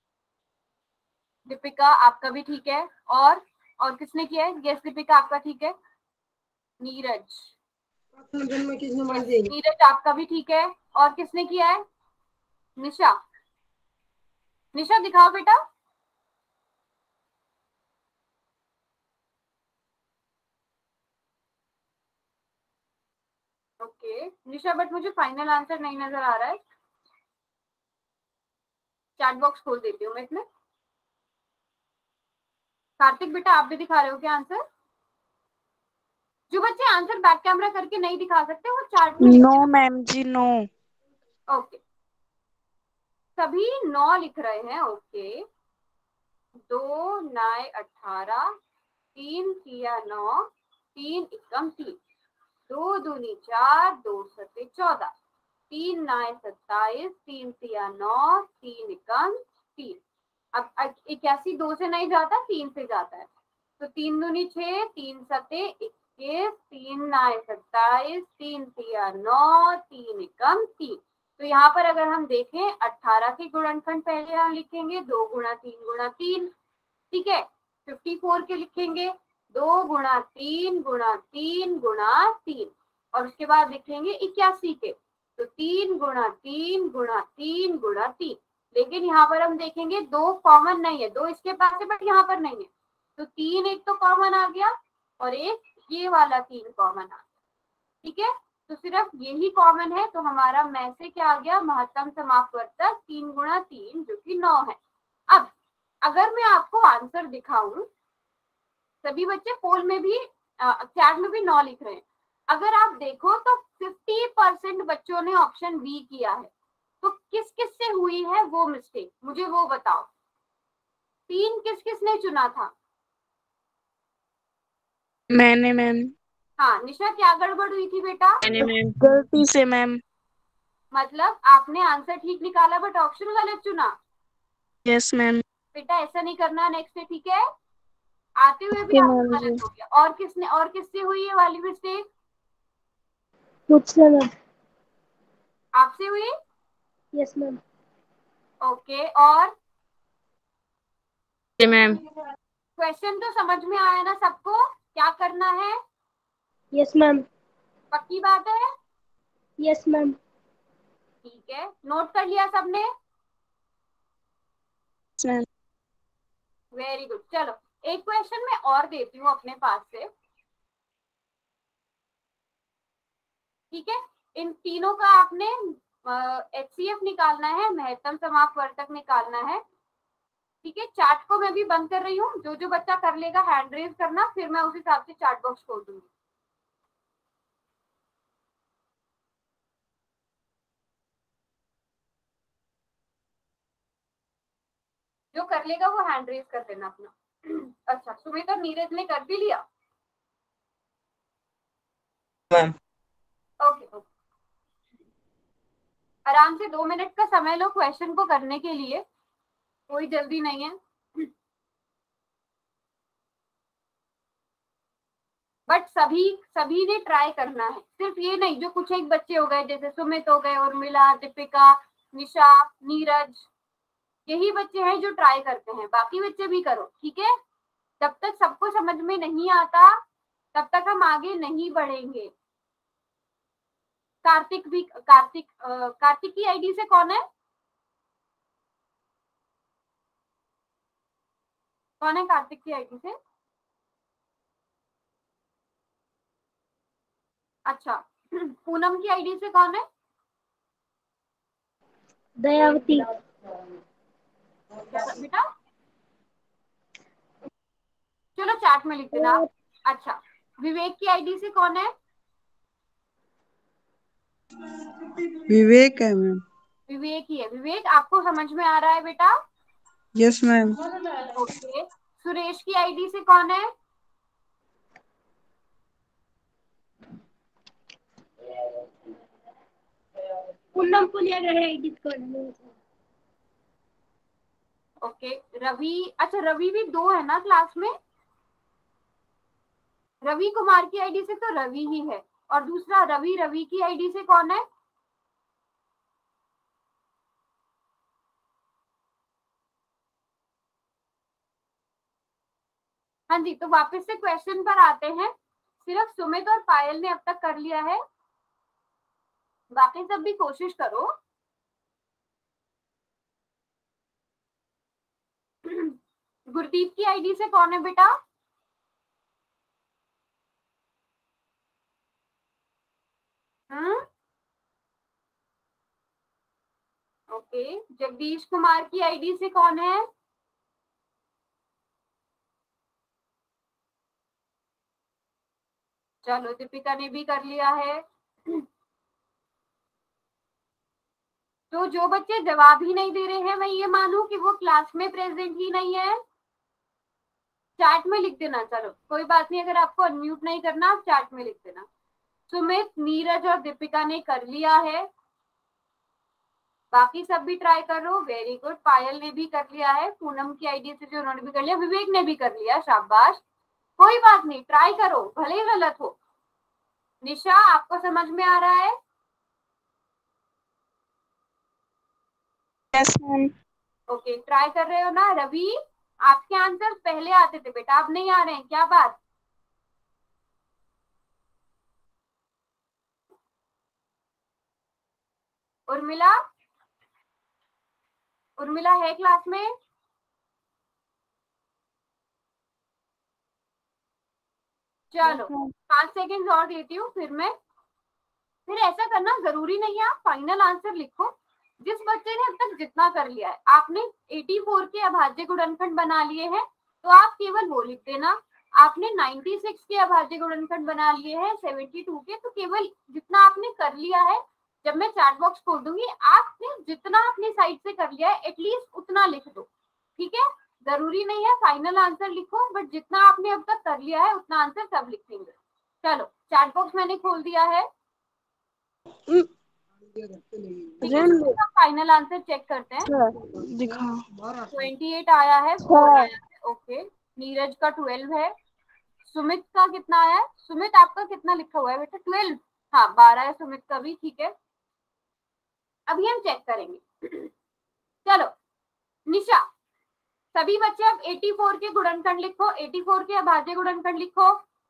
दीपिका आपका भी ठीक है, और और किसने किया है? यस दीपिका आपका ठीक है। नीरज, नीरज आपका भी ठीक है, और किसने किया है? निशा, निशा दिखाओ बेटा। ओके निशा, बट मुझे फाइनल आंसर नहीं नजर आ रहा है। चैट बॉक्स खोल देती हूँ मैं इसमें। कार्तिक बेटा आप भी दिखा रहे हो क्या आंसर? जो बच्चे आंसर बैक कैमरा करके नहीं दिखा सकते वो चार्ट में no ma'am ji no. Okay, सभी नौ लिख रहे हैं। ओके, दो नाय अठारह, तीन किया नौ, तीन एकम तीन, दो दूनी चार, दो सत्ते चौदह, तीन नाय सत्ताईस, तीन तिया नौ, तीन एकम तीन। अब इक्यासी दो से नहीं जाता, तीन से जाता है, तो तीन दूनी छह, तीन सत्ते इक्कीस, तीन नाय सत्ताईस, तीन तिया नौ, तीन एकम तीन। तो यहाँ पर अगर हम देखें अठारह के गुणनखंड पहले हम लिखेंगे दो गुणा तीन गुणा तीन, ठीक है। फिफ्टी फोर के लिखेंगे दो गुणा तीन गुणा तीन गुणा तीन, और उसके बाद लिखेंगे इक्यासी के, तो तीन गुणा तीन गुणा तीन गुणा तीन। लेकिन यहाँ पर हम देखेंगे दो कॉमन नहीं है, दो इसके पास है बट यहाँ पर नहीं है, तो तीन एक तो कॉमन आ गया और एक ये वाला तीन कॉमन आ गया, ठीक है। तो सिर्फ यही कॉमन है, तो हमारा में से क्या आ गया, महत्तम समापवर्तक तीन गुणा तीन जो कि नौ है। अब अगर मैं आपको आंसर दिखाऊं, सभी बच्चे पोल में भी चैट में भी नौ लिख रहे हैं, अगर आप देखो तो फिफ्टी परसेंट बच्चों ने ऑप्शन बी किया है, तो किस किस से हुई है वो मिस्टेक, मुझे वो बताओ। तीन किस किस ने चुना था? मैंने मैम। हाँ निशा, क्या गड़बड़ हुई थी बेटा? मैंने मैम गलती से मैम। मतलब आपने आंसर ठीक निकाला बट ऑप्शन गलत चुना? Yes ma'am. बेटा ऐसा नहीं करना नेक्स्ट, ठीक है? आते हुए भी ओके आपको मैम जी। गलत हो गया। और किसने, और किससे हुई है वाली मिस्टेक? मुझसे मैम। आपसे हुई? Yes ma'am. ओके, और मैम। क्वेश्चन तो समझ में आया ना सबको, क्या करना है? Yes ma'am. पक्की बात है? Yes ma'am. ठीक है, नोट कर लिया सबने? मैम। Very good. चलो एक क्वेश्चन मैं और देती हूँ अपने पास से, ठीक है। इन तीनों का आपने एच सी एफ निकालना है, महत्तम समापवर्तक निकालना है, ठीक है। चार्ट को मैं भी बंद कर रही हूँ, जो जो बच्चा कर लेगा हैंड रेज करना, फिर मैं उस हिसाब से चार्ट बॉक्स खोल दूंगी। जो कर लेगा वो हैंड रेज कर देना अपना। अच्छा सुमित और नीरज ने कर भी लिया? मैम। ओके ओके, आराम से दो मिनट का समय लो क्वेश्चन को करने के लिए, कोई जल्दी नहीं है। बट सभी सभी ने ट्राई करना है, सिर्फ ये नहीं जो कुछ एक बच्चे हो गए जैसे सुमित हो गए, उर्मिला, दीपिका, निशा, नीरज, यही बच्चे हैं जो ट्राई करते हैं, बाकी बच्चे भी करो, ठीक है। जब तक सबको समझ में नहीं आता तब तक हम आगे नहीं बढ़ेंगे। कार्तिक भी, कार्तिक आ, कार्तिक की आईडी से कौन है, कौन है कार्तिक की आईडी से? अच्छा पूनम की आईडी से कौन है? दयावती। क्या बेटा? चलो चैट में लिख देना आप। अच्छा विवेक की आईडी से कौन है? विवेक है मैम। विवेक ही है। विवेक आपको समझ में आ रहा है बेटा? Yes ma'am. ओके, सुरेश की आईडी से कौन है? पूनम पुलिया है आईडी कोड। ओके रवि, अच्छा रवि भी दो है ना क्लास में? रवि कुमार की आईडी से तो रवि ही है, और दूसरा रवि, रवि की आईडी से कौन है? हाँ जी, तो वापस से क्वेश्चन पर आते हैं। सिर्फ सुमित और पायल ने अब तक कर लिया है, बाकी सब भी कोशिश करो। गुरदीप की आईडी से कौन है बेटा? हम्म ओके, जगदीश कुमार की आईडी से कौन है? चलो, दीपिका ने भी कर लिया है। तो जो बच्चे जवाब ही नहीं दे रहे हैं, मैं ये मानूं कि वो क्लास में प्रेजेंट ही नहीं है। चैट में लिख देना। चलो कोई बात नहीं, अगर आपको अनम्यूट नहीं करना आप चैट में लिख देना। सुमित, नीरज और दीपिका ने कर लिया है। बाकी सब भी ट्राई करो। Very good. पायल ने भी कर लिया है, पूनम की आईडी से जो उन्होंने भी कर लिया, विवेक ने भी कर लिया, शाबाश। कोई बात नहीं, ट्राई करो, भले ही गलत हो। निशा, आपको समझ में आ रहा है? Yes ma'am. ओके, ट्राई कर रहे हो ना? रवि, आपके आंसर पहले आते थे बेटा, अब नहीं आ रहे हैं, क्या बात? उर्मिला, उर्मिला है क्लास में? चलो पांच सेकेंड और देती हूँ, फिर मैं फिर ऐसा करना जरूरी नहीं है आप फाइनल आंसर लिखो। जिस बच्चे ने अब तक जितना कर लिया है, आपने चौरासी के अभाज्य गुणनखंड बना लिए हैं, तो आप केवल वो लिख देना। आपने छियानवे के अभाज्य गुणनखंड बना लिए हैं, बहत्तर के, तो केवल जितना आपने कर लिया है, जब मैं चैट बॉक्स खोल दूंगी, आपने जितना अपनी साइड से कर लिया है एटलीस्ट उतना लिख दो, ठीक है? जरूरी नहीं है फाइनल आंसर लिखो, बट जितना आपने अब तक कर लिया है उतना आंसर सब लिखेंगे। चलो, चैट बॉक्स मैंने खोल दिया है। फाइनल आंसर चेक करते हैं। दिखा अट्ठाईस आया है, फोर आया है। ओके, नीरज का बारह है। सुमित का कितना आया है? सुमित आपका कितना लिखा हुआ है बेटा? बारह। हाँ, बारह है सुमित का भी, ठीक है। अभी हम चेक करेंगे। चलो निशा, सभी बच्चे अब चौरासी के गुणनखंड लिखो, चौरासी के अभाज्य गुणनखंड लिखो।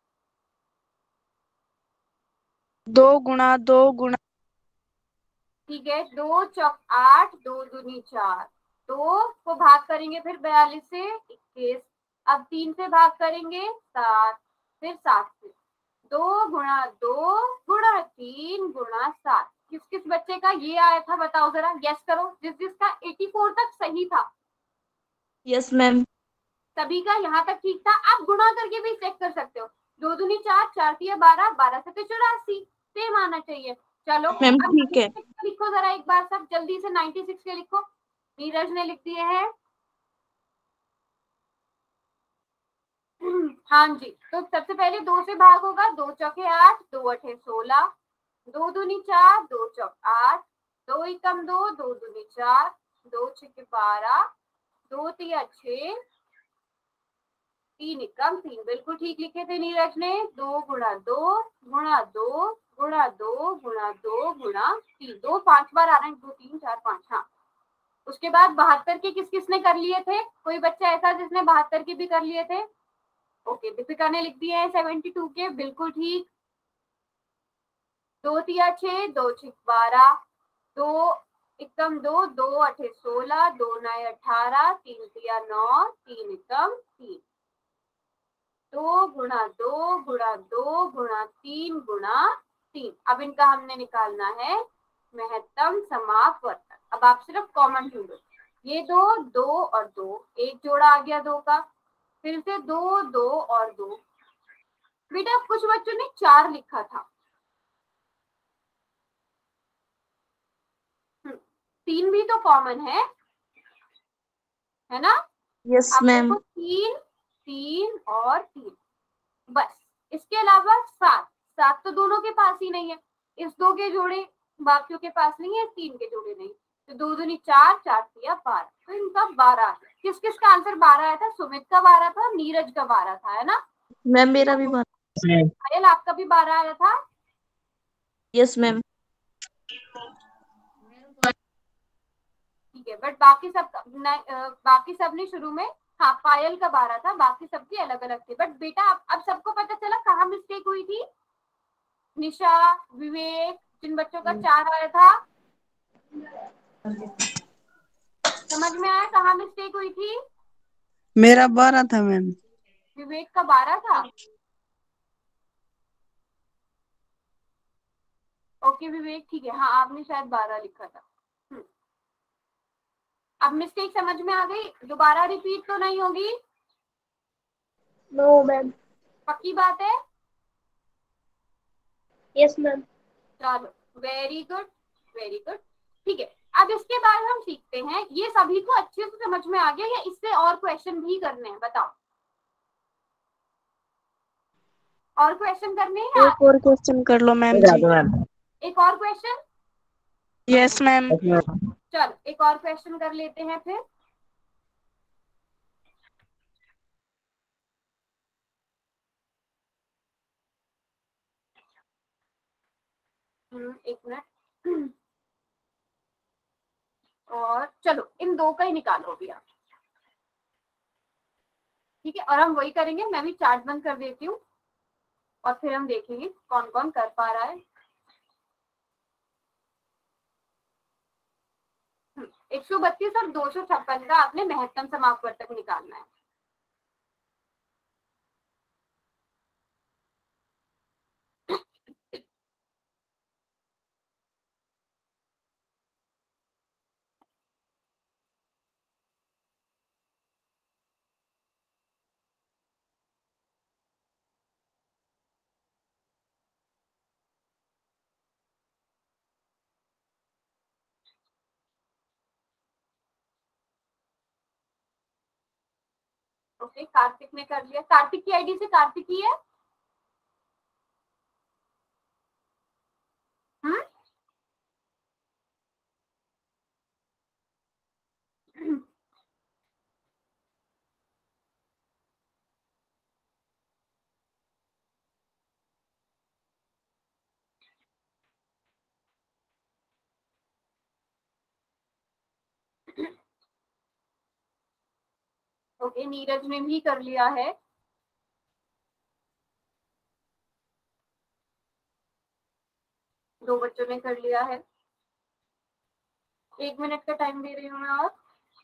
दो गुणा दो गुणा ठीक है, दो चौक आठ, दो दूनी चार, दो को भाग करेंगे फिर बयालीस से इक्कीस, अब तीन से भाग करेंगे सात, फिर सात से, दो गुणा दो गुणा तीन गुणा सात। किस किस बच्चे का ये आया था बताओ जरा, गेस करो, जिस जिसका चौरासी तक सही था। Yes ma'am. सभी का यहाँ तक ठीक था। आप गुणा करके भी चेक कर सकते हो। दो दूनी चार, चार तिया बारह, बारह से चौरासी, सेम आना चाहिए। चलो मैम अब ठीक है। लिखो जरा एक बार सब जल्दी से, छियानवे के लिखो। नीरज ने लिख दिए हैं। हाँ जी, तो सबसे पहले दो से भाग होगा, दो चौके आठ, दो अठे सोलह, दो दूनी चार, दो चौक आठ, दो एकम दो, दो दूनी चार, दो छके बारह, दो तिया छह, तीन एकम तीन। बिल्कुल ठीक लिखे थे नीरज ने। दो गुणा दो गुणा दो गुणा दो गुणा दो गुणा तीन, दो पांच बार आ रहे हैं, दो तीन चार पांच। हाँ, उसके बाद बहत्तर के किस किसने कर लिए थे? कोई बच्चा ऐसा जिसने बहत्तर के भी कर लिए थे? ओके, दीपिका ने लिख दिए हैं बहत्तर के, बिल्कुल ठीक। दो तिया छह, दो छिक बारह, दो एकम दो, दो अठे सोलह, दो नए अठारह, तीन तिया नौ, तीन एकम तीन। दो गुणा दो गुणा दो गुणा तीन गुणा तीन। अब इनका हमने निकालना है महत्तम समापवर्तक। अब आप सिर्फ कॉमन ढूंढो, ये दो, दो और दो, एक जोड़ा आ गया दो का, फिर से दो, दो और दो। बेटा कुछ बच्चों ने चार लिखा था, तीन भी तो कॉमन है, है ना? यस आप मैम। देखो, तीन, तीन और तीन, बस। इसके अलावा सात, सात तो दोनों के पास ही नहीं है, इस दो के जोड़े बाकियों के पास नहीं है, तीन के जोड़े नहीं, तो दो दूनी चार, चार तिया बारह, तो इनका बारह। किस किस का आंसर बारह आया था? सुमित का बारह था, नीरज का बारह था, है ना? मैम मेरा भी बात। पायल आपका भी बारह आया था। Yes ma'am. ठीक है, बट बाकी सब बाकी सब ने शुरू में, हाँ पायल का बारह था, बाकी सबकी अलग अलग थी। बट बेटा अब अब सबको पता चला कहाँ मिस्टेक हुई थी। निशा, विवेक, जिन बच्चों का चार आया था, समझ में आया कहाँ मिस्टेक हुई थी? मेरा बारह था मैम। विवेक का बारह था। ओके विवेक, ठीक है, हाँ आपने शायद बारह लिखा था। अब मिस्टेक समझ में आ गई, दोबारा रिपीट तो नहीं होगी? No ma'am. पक्की बात है? Yes ma'am. चलो वेरी गुड वेरी गुड। ठीक है, अब इसके बाद हम सीखते हैं, ये सभी को अच्छे से समझ में आ गया या इससे और क्वेश्चन भी करने हैं? बताओ, और क्वेश्चन करने हैं? एक और क्वेश्चन कर लो मैम जी। मैम। एक और क्वेश्चन? Yes ma'am. चलो एक और क्वेश्चन कर लेते हैं फिर। एक मिनट, और चलो इन दो का ही निकालो अभी आप। ठीक है, और हम वही करेंगे, मैं भी चार्ट बंद कर देती हूँ और फिर हम देखेंगे कौन कौन कर पा रहा है। एक सौ बत्तीस और दो सौ छप्पन का आपने महत्तम समापवर्तक निकालना है। ओके, कार्तिक ने कर लिया। कार्तिक की आईडी से कार्तिक ही है? हम्म ओके, नीरज ने भी कर लिया है। दो बच्चों ने कर लिया है। एक मिनट का टाइम दे रही हूँ मैं और।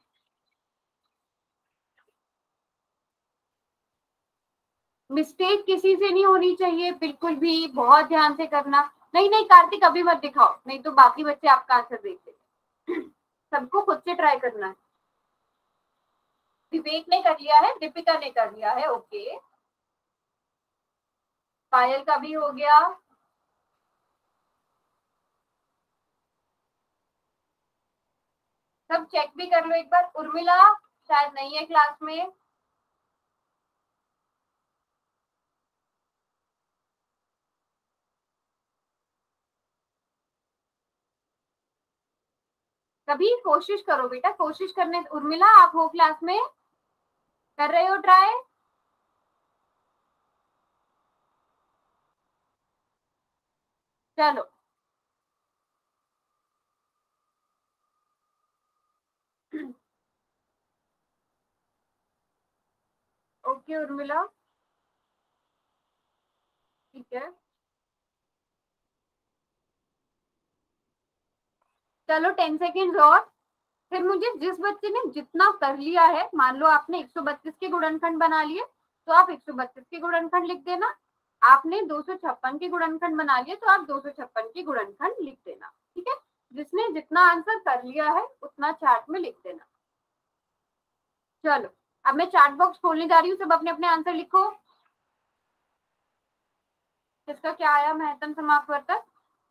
मिस्टेक किसी से नहीं होनी चाहिए बिल्कुल भी, बहुत ध्यान से करना। नहीं नहीं कार्तिक अभी मत दिखाओ, नहीं तो बाकी बच्चे आपका आंसर देखते। सबको खुद से ट्राई करना है। विवेक ने कर लिया है, दीपिका ने कर लिया है, ओके। पायल का भी हो गया। सब चेक भी कर लो एक बार। उर्मिला शायद नहीं है क्लास में। कभी कोशिश करो बेटा, कोशिश करने। उर्मिला आप हो क्लास में? कर रहे हो ट्राई? चलो ओके उर्मिला, ठीक है। चलो टेन सेकेंड और। फिर मुझे जिस बच्चे ने जितना कर लिया है, मान लो आपने एक सौ बत्तीस के गुणनखंड बना लिए तो आप एक सौ बत्तीस के गुणनखंड लिख देना। आपने दो सौ छप्पन के गुणनखंड बना लिए तो आप दो सौ छप्पन के गुणनखंड लिख देना। ठीक है, जिसने जितना आंसर कर लिया है उतना चार्ट में लिख देना। चलो अब मैं चार्ट बॉक्स खोलने जा रही हूँ, सब अपने अपने आंसर लिखो। इसका क्या आया महत्तम समापवर्तक?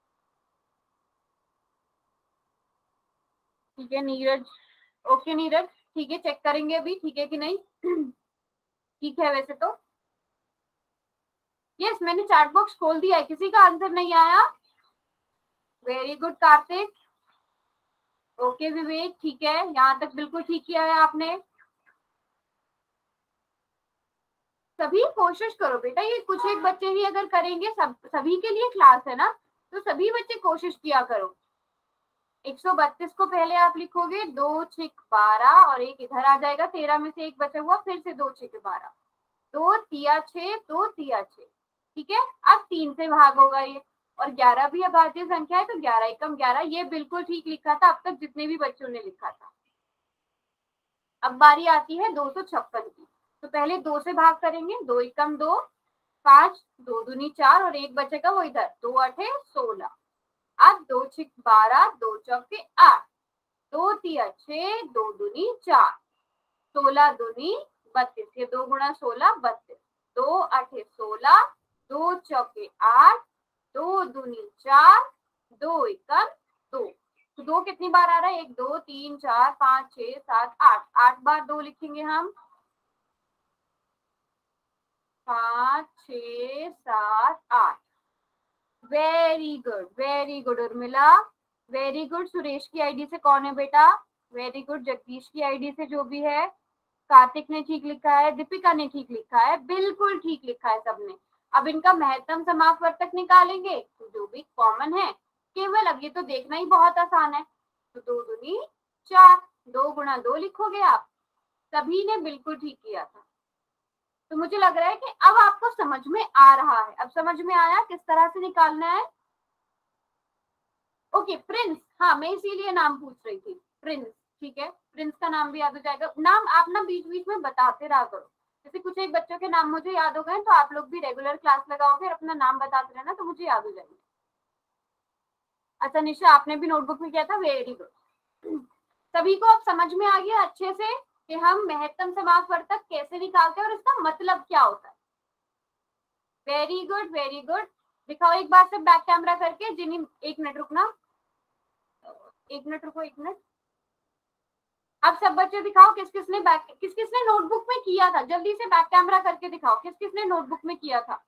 ठीक है नीरज, ओके नीरज, ठीक है चेक करेंगे अभी, ठीक है कि नहीं? ठीक है वैसे तो। यस मैंने चार्ट बॉक्स खोल दिया है, किसी का आंसर नहीं आया? Very good Kartik, okay Vivek, ठीक है, यहाँ तक बिल्कुल ठीक किया है आपने। सभी कोशिश करो बेटा, ये कुछ एक बच्चे ही अगर करेंगे, सब सभी के लिए क्लास है ना, तो सभी बच्चे कोशिश किया करो। एक सौ बत्तीस को पहले आप लिखोगे, दो छिक बारह और एक इधर आ जाएगा, तेरह में से एक बचा हुआ, फिर से दो छिक बारह, दो तिया छह, दो तिया छह। ठीक है, अब तीन से भाग होगा ये, और ग्यारह भी अभाज्य संख्या है तो ग्यारह एकम ग्यारह, ये बिल्कुल ठीक लिखा था अब तक जितने भी बच्चों ने लिखा था। अब बारी आती है दो सौ छप्पन की, तो पहले दो से भाग करेंगे, दो एकम दो, पांच, दो दूनी चार और एक बचेगा वो इधर, दो अठे सोलह। अब दो छिक बारह, दो चौके आठ, दो तिया छह, दो दूनी चार, सोलह दूनी बत्तीस, ये दो गुणा सोलह बत्तीस, दो अठे सोलह, दो चौके आठ, दो दूनी चार, दो एकम दो। तो दो कितनी बार आ रहा है? एक दो तीन चार पाँच छह सात आठ, आठ बार दो लिखेंगे हम। पाँच छ सात आठ। Very good, very good Urmila, very good. Suresh की आईडी से कौन है बेटा? Very good. जगदीश की आईडी से जो भी है, कार्तिक ने ठीक लिखा है, दीपिका ने ठीक लिखा है, बिल्कुल ठीक लिखा है सबने। अब इनका महत्तम समापवर्तक निकालेंगे, तो जो भी कॉमन है केवल, अब ये तो देखना ही बहुत आसान है। तो दो दूनी चार, दो गुणा दो लिखोगे आप। सभी ने बिल्कुल ठीक किया था। तो मुझे लग रहा है कि अब आपको समझ में आ रहा है। अब समझ में आया किस तरह से निकालना है। ओके प्रिंस, हाँ मैं इसीलिए नाम पूछ रही थी, प्रिंस। ठीक है, प्रिंस का नाम भी याद हो जाएगा। नाम आप ना बीच बीच में बताते रहा करो, जैसे कुछ एक बच्चों के नाम मुझे याद हो गए तो आप लोग भी रेगुलर क्लास लगाओगे और अपना नाम बताते रहना, तो मुझे याद हो जाएंगे। अच्छा निशा, आपने भी नोटबुक में किया था, वेरी गुड। सभी को अब समझ में आ गया अच्छे से कि हम महत्तम समापवर्तक कैसे निकालते हैं और इसका मतलब क्या होता है। Very good, very good. दिखाओ एक बार से बैक कैमरा करके। जिन्हीं, एक मिनट रुकना, एक मिनट रुको, एक मिनट। अब सब बच्चे दिखाओ किस किसने बैक, किस किसने नोटबुक में किया था। जल्दी से बैक कैमरा करके दिखाओ किस किसने नोटबुक में किया था।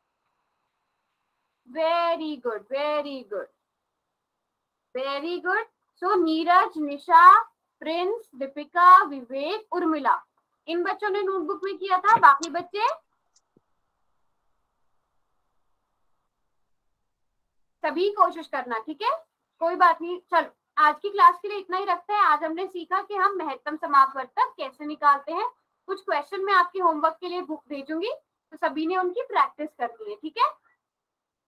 Very good, very good, very good. So Neeraj, Nisha, Prince, Deepika, Vivek, Urmila, इन बच्चों ने नोटबुक में किया था। बाकी बच्चे सभी कोशिश करना, ठीक है, कोई बात नहीं। चलो आज की क्लास के लिए इतना ही रखते हैं। आज हमने सीखा कि हम महत्तम समापवर्तक कैसे निकालते हैं। कुछ क्वेश्चन मैं आपके होमवर्क के लिए बुक भेजूंगी, तो सभी ने उनकी प्रैक्टिस करनी है, ठीक है।